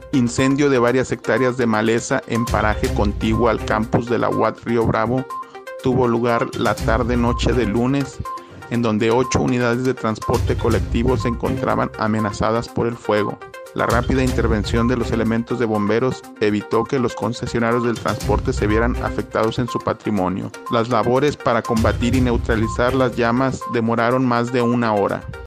Incendio de varias hectáreas de maleza en paraje contiguo al campus de la UAT Río Bravo tuvo lugar la tarde-noche de lunes, en donde 8 unidades de transporte colectivo se encontraban amenazadas por el fuego. La rápida intervención de los elementos de bomberos evitó que los concesionarios del transporte se vieran afectados en su patrimonio. Las labores para combatir y neutralizar las llamas demoraron más de una hora.